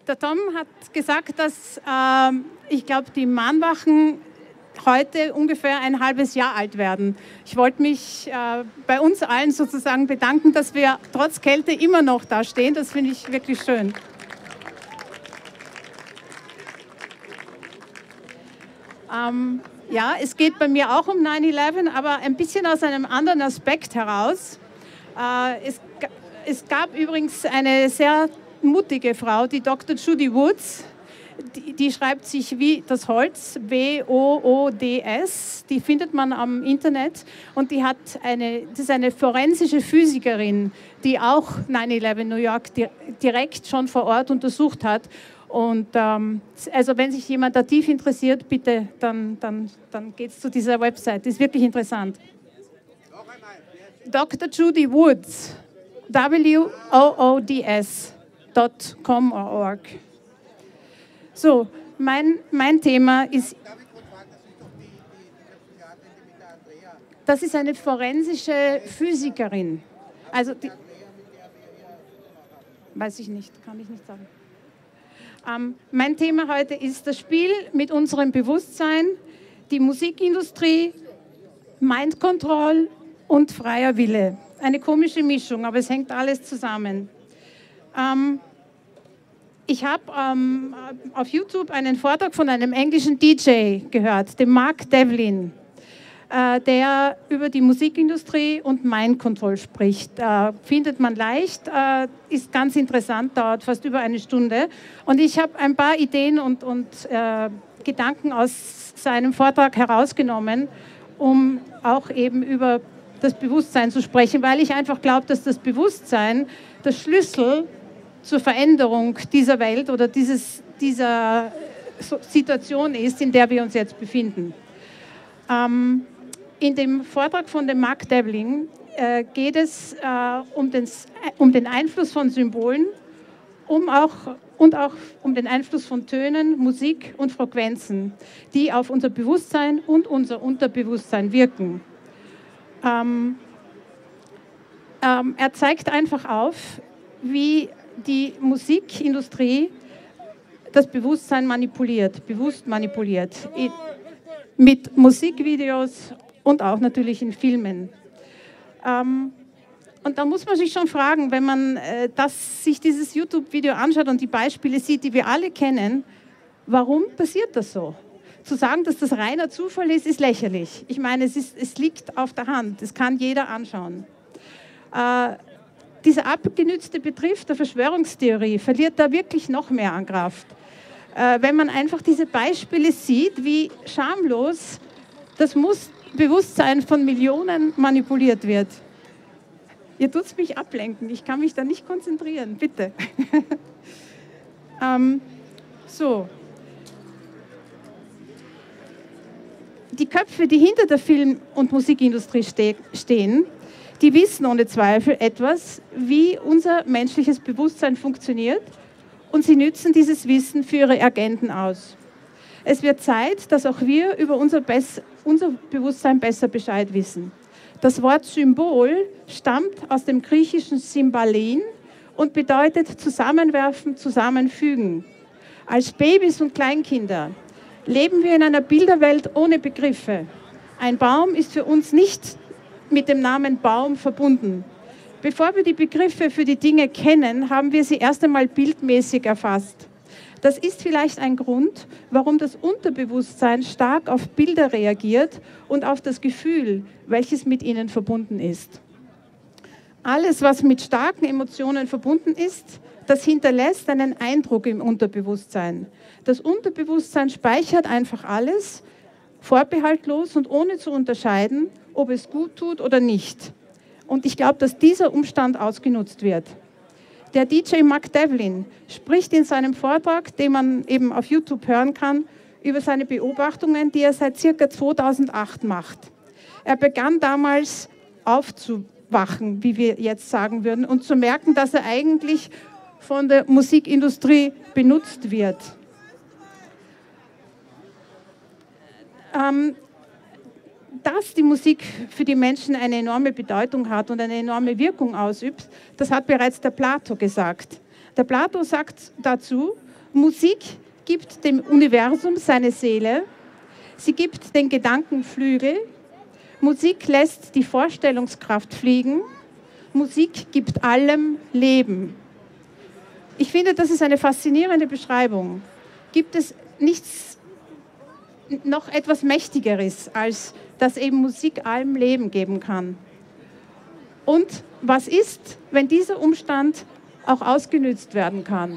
Der Tom hat gesagt, dass ich glaube, die Mahnwachen heute ungefähr ein halbes Jahr alt werden. Ich wollte mich bei uns allen sozusagen bedanken, dass wir trotz Kälte immer noch da stehen. Das finde ich wirklich schön. Ja, es geht bei mir auch um 9/11, aber ein bisschen aus einem anderen Aspekt heraus. Es gab übrigens eine sehr mutige Frau, die Dr. Judy Woods. Die schreibt sich wie das Holz, W-O-O-D-S. Die findet man am Internet und das ist eine forensische Physikerin, die auch 9/11 New York direkt schon vor Ort untersucht hat. Und also wenn sich jemand da tief interessiert, bitte, dann geht es zu dieser Website. Das ist wirklich interessant. Dr. Judy Woods, WOODS.com or org. So, mein Thema ist, das ist eine forensische Physikerin. Also, weiß ich nicht, kann ich nicht sagen. Mein Thema heute ist das Spiel mit unserem Bewusstsein, die Musikindustrie, Mind Control und freier Wille. Eine komische Mischung, aber es hängt alles zusammen. Ich habe auf YouTube einen Vortrag von einem englischen DJ gehört, dem Mark Devlin, der über die Musikindustrie und Mind Control spricht. Findet man leicht, ist ganz interessant, dauert fast über eine Stunde. Und ich habe ein paar Ideen und Gedanken aus seinem Vortrag herausgenommen, um auch eben über das Bewusstsein zu sprechen, weil ich einfach glaube, dass das Bewusstsein der Schlüssel zur Veränderung dieser Welt oder dieser Situation ist, in der wir uns jetzt befinden. In dem Vortrag von dem Mark Devlin geht es um den Einfluss von Symbolen und auch um den Einfluss von Tönen, Musik und Frequenzen, die auf unser Bewusstsein und unser Unterbewusstsein wirken. Er zeigt einfach auf, wie die Musikindustrie das Bewusstsein bewusst manipuliert, mit Musikvideos und auch natürlich in Filmen. Und da muss man sich schon fragen, wenn man sich dieses YouTube-Video anschaut und die Beispiele sieht, die wir alle kennen, warum passiert das so? Zu sagen, dass das reiner Zufall ist, ist lächerlich. Ich meine, es liegt auf der Hand, das kann jeder anschauen. Dieser abgenützte Begriff der Verschwörungstheorie verliert da wirklich noch mehr an Kraft. Wenn man einfach diese Beispiele sieht, wie schamlos das Bewusstsein von Millionen manipuliert wird. Ihr tut mich ablenken, ich kann mich da nicht konzentrieren, bitte. So. Die Köpfe, die hinter der Film- und Musikindustrie stehen, die wissen ohne Zweifel etwas, wie unser menschliches Bewusstsein funktioniert, und sie nützen dieses Wissen für ihre Agenden aus. Es wird Zeit, dass auch wir über unser Bewusstsein besser Bescheid wissen. Das Wort Symbol stammt aus dem griechischen Symbalin und bedeutet zusammenwerfen, zusammenfügen. Als Babys und Kleinkinder leben wir in einer Bilderwelt ohne Begriffe. Ein Baum ist für uns nicht mit dem Namen Baum verbunden. Bevor wir die Begriffe für die Dinge kennen, haben wir sie erst einmal bildmäßig erfasst. Das ist vielleicht ein Grund, warum das Unterbewusstsein stark auf Bilder reagiert und auf das Gefühl, welches mit ihnen verbunden ist. Alles, was mit starken Emotionen verbunden ist, das hinterlässt einen Eindruck im Unterbewusstsein. Das Unterbewusstsein speichert einfach alles, vorbehaltlos und ohne zu unterscheiden, ob es gut tut oder nicht. Und ich glaube, dass dieser Umstand ausgenutzt wird. Der DJ Mark Devlin spricht in seinem Vortrag, den man eben auf YouTube hören kann, über seine Beobachtungen, die er seit ca. 2008 macht. Er begann damals aufzuwachen, wie wir jetzt sagen würden, und zu merken, dass er eigentlich von der Musikindustrie benutzt wird. Dass die Musik für die Menschen eine enorme Bedeutung hat und eine enorme Wirkung ausübt, das hat bereits der Plato gesagt. Der Plato sagt dazu, Musik gibt dem Universum seine Seele, sie gibt den Gedanken Flügel, Musik lässt die Vorstellungskraft fliegen, Musik gibt allem Leben. Ich finde, das ist eine faszinierende Beschreibung. Gibt es nichts noch etwas Mächtigeres, als dass eben Musik allem Leben geben kann? Und was ist, wenn dieser Umstand auch ausgenützt werden kann?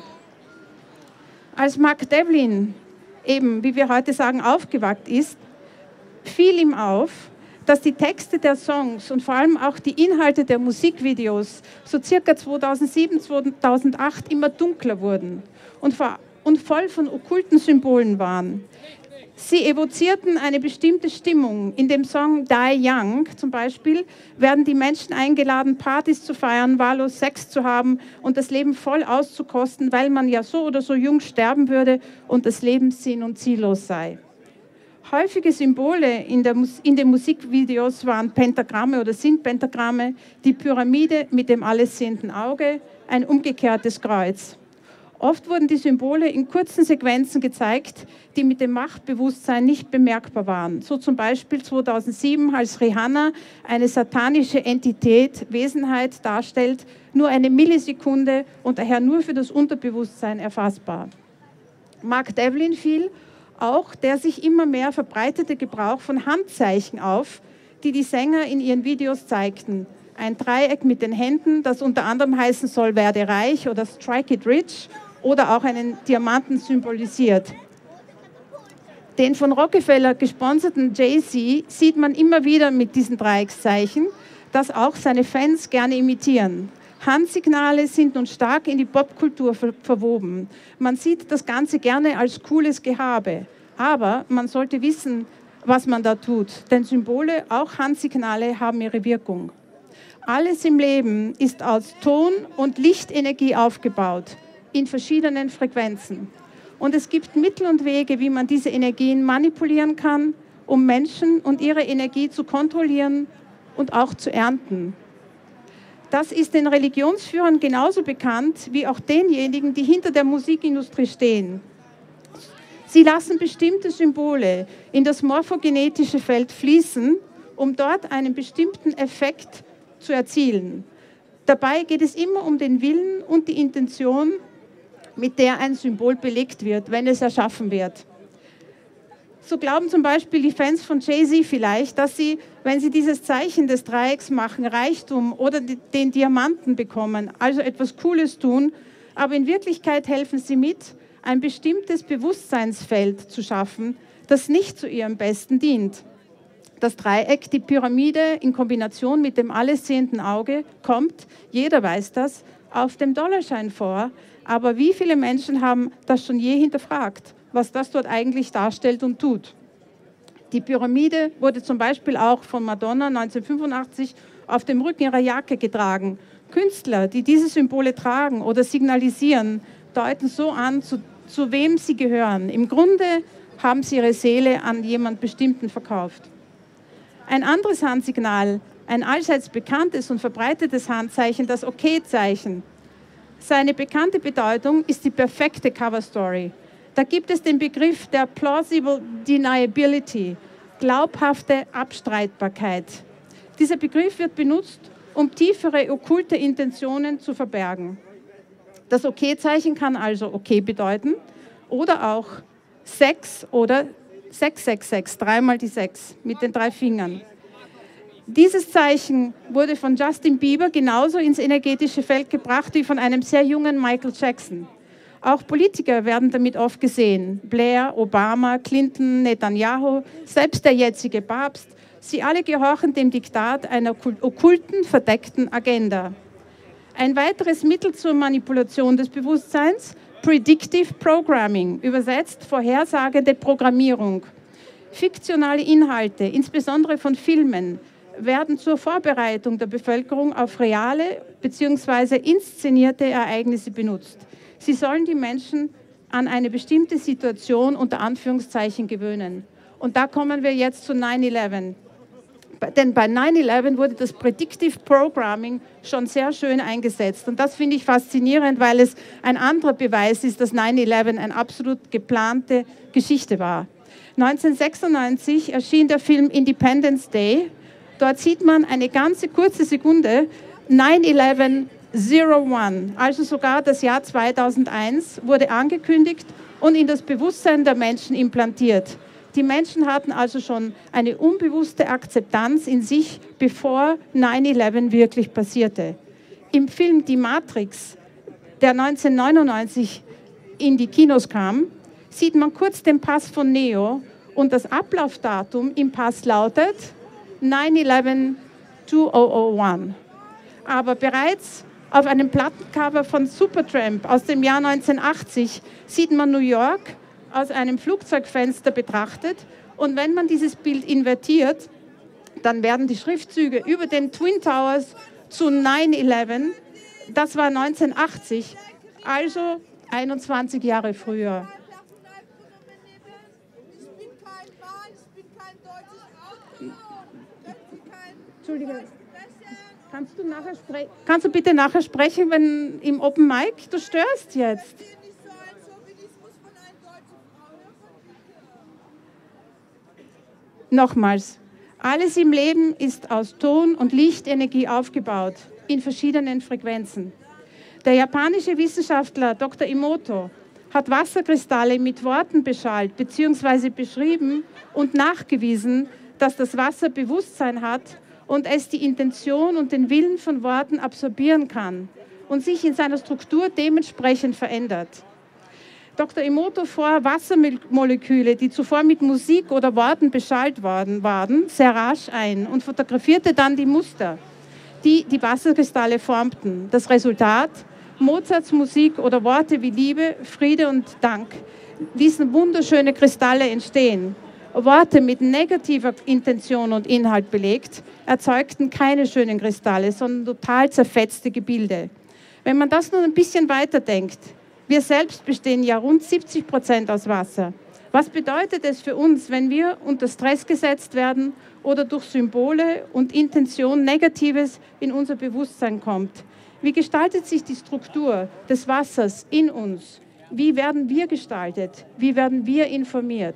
Als Mark Devlin eben, wie wir heute sagen, aufgewacht ist, fiel ihm auf, dass die Texte der Songs und vor allem auch die Inhalte der Musikvideos so circa 2007, 2008 immer dunkler wurden und voll von okkulten Symbolen waren. Sie evozierten eine bestimmte Stimmung. In dem Song Die Young zum Beispiel werden die Menschen eingeladen, Partys zu feiern, wahllos Sex zu haben und das Leben voll auszukosten, weil man ja so oder so jung sterben würde und das Leben sinn- und ziellos sei. Häufige Symbole in den Musikvideos waren Pentagramme oder sind Pentagramme, die Pyramide mit dem allessehenden Auge, ein umgekehrtes Kreuz. Oft wurden die Symbole in kurzen Sequenzen gezeigt, die mit dem Machtbewusstsein nicht bemerkbar waren. So zum Beispiel 2007, als Rihanna eine satanische Entität, Wesenheit darstellt, nur eine Millisekunde und daher nur für das Unterbewusstsein erfassbar. Mark Devlin fiel auch der sich immer mehr verbreitete Gebrauch von Handzeichen auf, die die Sänger in ihren Videos zeigten. Ein Dreieck mit den Händen, das unter anderem heißen soll, werde reich oder strike it rich oder auch einen Diamanten symbolisiert. Den von Rockefeller gesponserten Jay-Z sieht man immer wieder mit diesen Dreieckszeichen, das auch seine Fans gerne imitieren. Handsignale sind nun stark in die Popkultur verwoben. Man sieht das Ganze gerne als cooles Gehabe. Aber man sollte wissen, was man da tut. Denn Symbole, auch Handsignale, haben ihre Wirkung. Alles im Leben ist aus Ton- und Lichtenergie aufgebaut, in verschiedenen Frequenzen. Und es gibt Mittel und Wege, wie man diese Energien manipulieren kann, um Menschen und ihre Energie zu kontrollieren und auch zu ernten. Das ist den Religionsführern genauso bekannt wie auch denjenigen, die hinter der Musikindustrie stehen. Sie lassen bestimmte Symbole in das morphogenetische Feld fließen, um dort einen bestimmten Effekt zu erzielen. Dabei geht es immer um den Willen und die Intention, mit der ein Symbol belegt wird, wenn es erschaffen wird. So glauben zum Beispiel die Fans von Jay-Z vielleicht, dass sie, wenn sie dieses Zeichen des Dreiecks machen, Reichtum oder den Diamanten bekommen, also etwas Cooles tun, aber in Wirklichkeit helfen sie mit, ein bestimmtes Bewusstseinsfeld zu schaffen, das nicht zu ihrem Besten dient. Das Dreieck, die Pyramide in Kombination mit dem allessehenden Auge kommt, jeder weiß das, auf dem Dollarschein vor, aber wie viele Menschen haben das schon je hinterfragt, was das dort eigentlich darstellt und tut? Die Pyramide wurde zum Beispiel auch von Madonna 1985 auf dem Rücken ihrer Jacke getragen. Künstler, die diese Symbole tragen oder signalisieren, deuten so an, zu wem sie gehören. Im Grunde haben sie ihre Seele an jemand Bestimmten verkauft. Ein anderes Handsignal, ein allseits bekanntes und verbreitetes Handzeichen, das OK-Zeichen. Seine bekannte Bedeutung ist die perfekte Coverstory. Da gibt es den Begriff der plausible deniability, glaubhafte Abstreitbarkeit. Dieser Begriff wird benutzt, um tiefere okkulte Intentionen zu verbergen. Das OK-Zeichen kann also OK bedeuten oder auch Sex oder 666, dreimal die 6 mit den 3 Fingern. Dieses Zeichen wurde von Justin Bieber genauso ins energetische Feld gebracht wie von einem sehr jungen Michael Jackson. Auch Politiker werden damit oft gesehen. Blair, Obama, Clinton, Netanyahu, selbst der jetzige Papst. Sie alle gehorchen dem Diktat einer okkulten, verdeckten Agenda. Ein weiteres Mittel zur Manipulation des Bewusstseins, Predictive Programming, übersetzt vorhersagende Programmierung. Fiktionale Inhalte, insbesondere von Filmen, werden zur Vorbereitung der Bevölkerung auf reale bzw. inszenierte Ereignisse benutzt. Sie sollen die Menschen an eine bestimmte Situation unter Anführungszeichen gewöhnen. Und da kommen wir jetzt zu 9/11. Denn bei 9/11 wurde das Predictive Programming schon sehr schön eingesetzt. Und das finde ich faszinierend, weil es ein anderer Beweis ist, dass 9/11 eine absolut geplante Geschichte war. 1996 erschien der Film Independence Day. Dort sieht man eine ganze kurze Sekunde 9/11/01, also sogar das Jahr 2001 wurde angekündigt und in das Bewusstsein der Menschen implantiert. Die Menschen hatten also schon eine unbewusste Akzeptanz in sich, bevor 9/11 wirklich passierte. Im Film Die Matrix, der 1999 in die Kinos kam, sieht man kurz den Pass von Neo und das Ablaufdatum im Pass lautet 9/11/2001. Aber bereits auf einem Plattencover von Supertramp aus dem Jahr 1980 sieht man New York aus einem Flugzeugfenster betrachtet. Und wenn man dieses Bild invertiert, dann werden die Schriftzüge über den Twin Towers zu 9/11. Das war 1980, also 21 Jahre früher. Entschuldige, kannst du bitte nachher sprechen, wenn im Open Mic? Du störst jetzt. Nochmals, alles im Leben ist aus Ton- und Lichtenergie aufgebaut, in verschiedenen Frequenzen. Der japanische Wissenschaftler Dr. Emoto hat Wasserkristalle mit Worten beschallt bzw. beschrieben und nachgewiesen, dass das Wasser Bewusstsein hat und es die Intention und den Willen von Worten absorbieren kann und sich in seiner Struktur dementsprechend verändert. Dr. Emoto fuhr Wassermoleküle, die zuvor mit Musik oder Worten beschallt waren, sehr rasch ein und fotografierte dann die Muster, die die Wasserkristalle formten. Das Resultat: Mozarts Musik oder Worte wie Liebe, Friede und Dank ließen wunderschöne Kristalle entstehen. Worte mit negativer Intention und Inhalt belegt, erzeugten keine schönen Kristalle, sondern total zerfetzte Gebilde. Wenn man das nun ein bisschen weiterdenkt, wir selbst bestehen ja rund 70% aus Wasser. Was bedeutet es für uns, wenn wir unter Stress gesetzt werden oder durch Symbole und Intention Negatives in unser Bewusstsein kommt? Wie gestaltet sich die Struktur des Wassers in uns? Wie werden wir gestaltet? Wie werden wir informiert?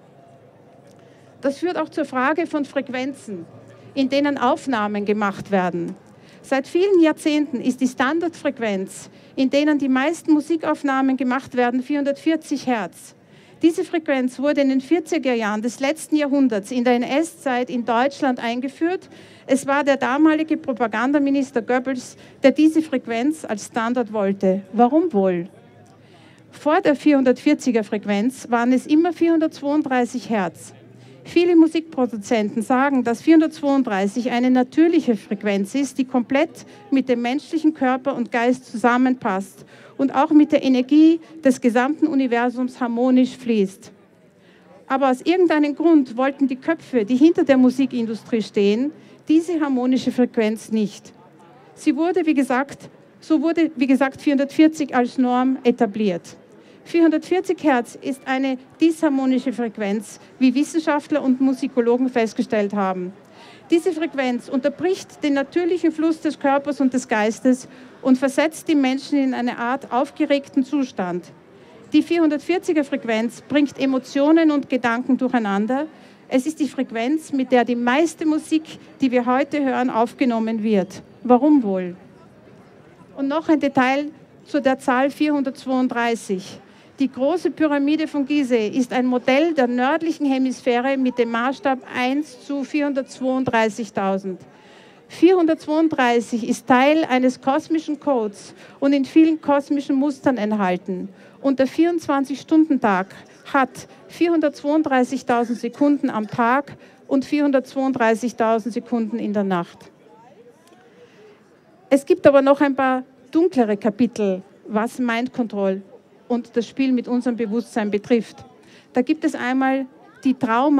Das führt auch zur Frage von Frequenzen, in denen Aufnahmen gemacht werden. Seit vielen Jahrzehnten ist die Standardfrequenz, in denen die meisten Musikaufnahmen gemacht werden, 440 Hertz. Diese Frequenz wurde in den 40er Jahren des letzten Jahrhunderts in der NS-Zeit in Deutschland eingeführt. Es war der damalige Propagandaminister Goebbels, der diese Frequenz als Standard wollte. Warum wohl? Vor der 440er Frequenz waren es immer 432 Hertz. Viele Musikproduzenten sagen, dass 432 eine natürliche Frequenz ist, die komplett mit dem menschlichen Körper und Geist zusammenpasst und auch mit der Energie des gesamten Universums harmonisch fließt. Aber aus irgendeinem Grund wollten die Köpfe, die hinter der Musikindustrie stehen, diese harmonische Frequenz nicht. So wurde, wie gesagt, 440 als Norm etabliert. 440 Hertz ist eine disharmonische Frequenz, wie Wissenschaftler und Musikologen festgestellt haben. Diese Frequenz unterbricht den natürlichen Fluss des Körpers und des Geistes und versetzt die Menschen in eine Art aufgeregten Zustand. Die 440er Frequenz bringt Emotionen und Gedanken durcheinander. Es ist die Frequenz, mit der die meiste Musik, die wir heute hören, aufgenommen wird. Warum wohl? Und noch ein Detail zu der Zahl 432. Die große Pyramide von Gizeh ist ein Modell der nördlichen Hemisphäre mit dem Maßstab 1 zu 432.000. 432 ist Teil eines kosmischen Codes und in vielen kosmischen Mustern enthalten. Und der 24-Stunden-Tag hat 432.000 Sekunden am Tag und 432.000 Sekunden in der Nacht. Es gibt aber noch ein paar dunklere Kapitel, was Mind Control und das Spiel mit unserem Bewusstsein betrifft. Da gibt es einmal die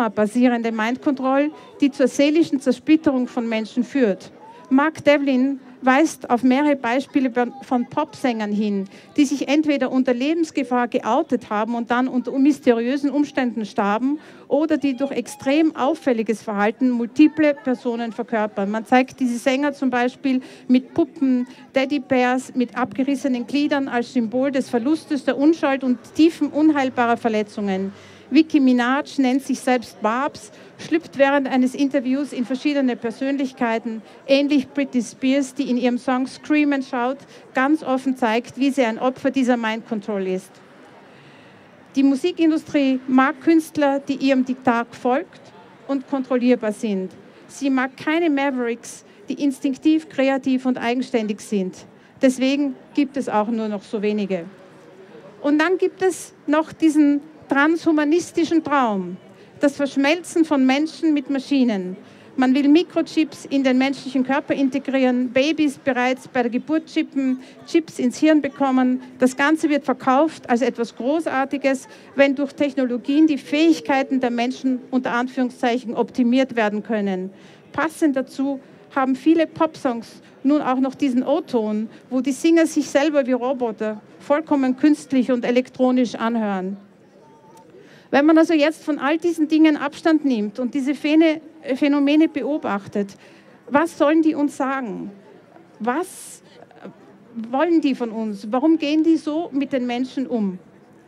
traumabasierende Mind Control, die zur seelischen Zersplitterung von Menschen führt. Mark Devlin weist auf mehrere Beispiele von Popsängern hin, die sich entweder unter Lebensgefahr geoutet haben und dann unter mysteriösen Umständen starben oder die durch extrem auffälliges Verhalten multiple Personen verkörpern. Man zeigt diese Sänger zum Beispiel mit Puppen, Teddybärs, mit abgerissenen Gliedern als Symbol des Verlustes der Unschuld und tiefen unheilbarer Verletzungen. Nicki Minaj nennt sich selbst Barbs, schlüpft während eines Interviews in verschiedene Persönlichkeiten, ähnlich Britney Spears, die in ihrem Song Scream and Shout ganz offen zeigt, wie sie ein Opfer dieser Mind Control ist. Die Musikindustrie mag Künstler, die ihrem Diktat folgt und kontrollierbar sind. Sie mag keine Mavericks, die instinktiv, kreativ und eigenständig sind. Deswegen gibt es auch nur noch so wenige. Und dann gibt es noch diesen transhumanistischen Traum, das Verschmelzen von Menschen mit Maschinen. Man will Mikrochips in den menschlichen Körper integrieren, Babys bereits bei der Geburt chippen, Chips ins Hirn bekommen. Das Ganze wird verkauft als etwas Großartiges, wenn durch Technologien die Fähigkeiten der Menschen unter Anführungszeichen optimiert werden können. Passend dazu haben viele Popsongs nun auch noch diesen O-Ton, wo die Singer sich selber wie Roboter vollkommen künstlich und elektronisch anhören. Wenn man also jetzt von all diesen Dingen Abstand nimmt und diese Phänomene beobachtet, was sollen die uns sagen? Was wollen die von uns? Warum gehen die so mit den Menschen um?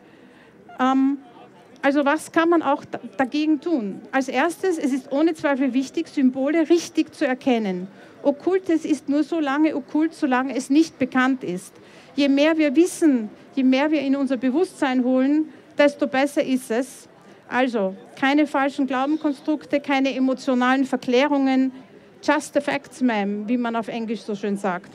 Also was kann man auch dagegen tun? Als erstes, es ist ohne Zweifel wichtig, Symbole richtig zu erkennen. Okkultes ist nur so lange okkult, solange es nicht bekannt ist. Je mehr wir wissen, je mehr wir in unser Bewusstsein holen, desto besser ist es. Also keine falschen Glaubenkonstrukte, keine emotionalen Verklärungen, just the facts, ma'am, wie man auf Englisch so schön sagt.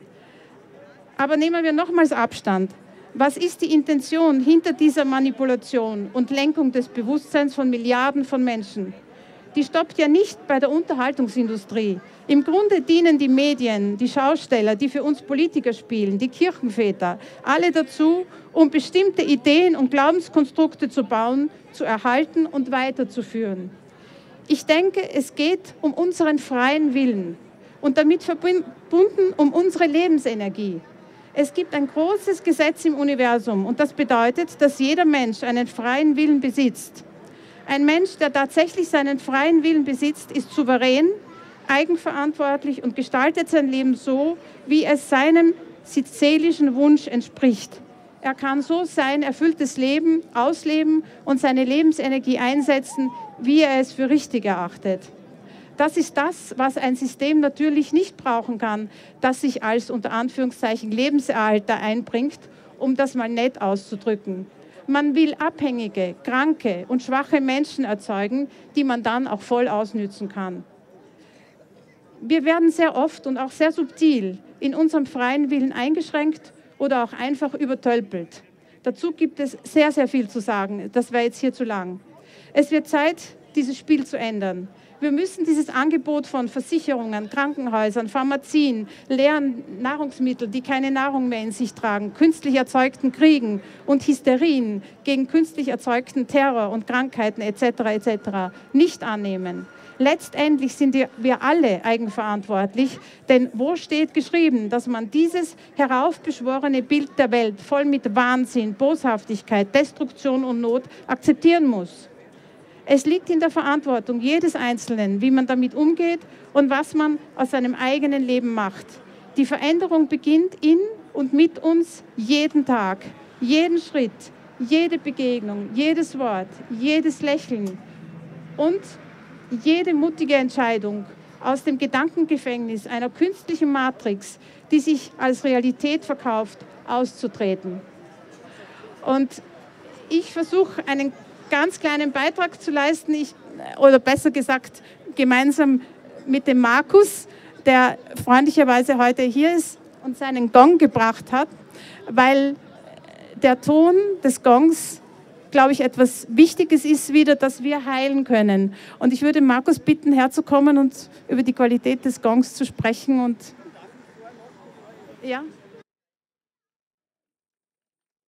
Aber nehmen wir nochmals Abstand. Was ist die Intention hinter dieser Manipulation und Lenkung des Bewusstseins von Milliarden von Menschen? Die stoppt ja nicht bei der Unterhaltungsindustrie. Im Grunde dienen die Medien, die Schausteller, die für uns Politiker spielen, die Kirchenväter, alle dazu, um bestimmte Ideen und Glaubenskonstrukte zu bauen, zu erhalten und weiterzuführen. Ich denke, es geht um unseren freien Willen und damit verbunden um unsere Lebensenergie. Es gibt ein großes Gesetz im Universum und das bedeutet, dass jeder Mensch einen freien Willen besitzt. Ein Mensch, der tatsächlich seinen freien Willen besitzt, ist souverän, eigenverantwortlich und gestaltet sein Leben so, wie es seinem seelischen Wunsch entspricht. Er kann so sein erfülltes Leben ausleben und seine Lebensenergie einsetzen, wie er es für richtig erachtet. Das ist das, was ein System natürlich nicht brauchen kann, das sich als unter Anführungszeichen Lebenserhalter einbringt, um das mal nett auszudrücken. Man will abhängige, kranke und schwache Menschen erzeugen, die man dann auch voll ausnützen kann. Wir werden sehr oft und auch sehr subtil in unserem freien Willen eingeschränkt oder auch einfach übertölpelt. Dazu gibt es sehr, sehr viel zu sagen. Das wäre jetzt hier zu lang. Es wird Zeit, dieses Spiel zu ändern. Wir müssen dieses Angebot von Versicherungen, Krankenhäusern, Pharmazien, leeren Nahrungsmitteln, die keine Nahrung mehr in sich tragen, künstlich erzeugten Kriegen und Hysterien gegen künstlich erzeugten Terror und Krankheiten etc. nicht annehmen. Letztendlich sind wir alle eigenverantwortlich, denn wo steht geschrieben, dass man dieses heraufbeschworene Bild der Welt voll mit Wahnsinn, Boshaftigkeit, Destruktion und Not akzeptieren muss? Es liegt in der Verantwortung jedes Einzelnen, wie man damit umgeht und was man aus seinem eigenen Leben macht. Die Veränderung beginnt in und mit uns jeden Tag, jeden Schritt, jede Begegnung, jedes Wort, jedes Lächeln und jede mutige Entscheidung aus dem Gedankengefängnis einer künstlichen Matrix, die sich als Realität verkauft, auszutreten. Und ich versuche einen ganz kleinen Beitrag zu leisten, oder besser gesagt gemeinsam mit dem Markus, der freundlicherweise heute hier ist und seinen Gong gebracht hat, weil der Ton des Gongs, glaube ich, etwas Wichtiges ist wieder, dass wir heilen können. Und ich würde Markus bitten, herzukommen und über die Qualität des Gongs zu sprechen. Und ja.